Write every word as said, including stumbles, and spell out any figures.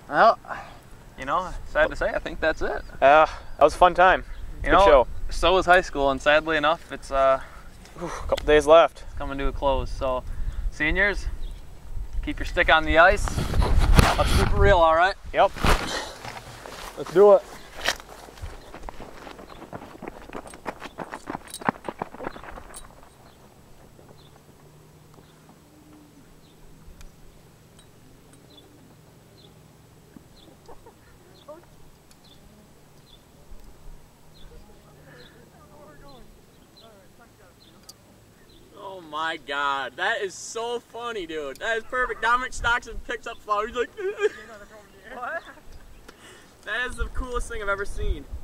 Well, you know, sad to say, I think that's it. Uh, that was a fun time. You Good know, show. So was high school, and sadly enough, it's uh, Whew, a couple days left. It's coming to a close. So, seniors, keep your stick on the ice. Let's keep it real, all right? Yep. Let's do it. Oh my god, that is so funny, dude. That is perfect. Dominic Stockton picks up flower. He's like, what? That is the coolest thing I've ever seen.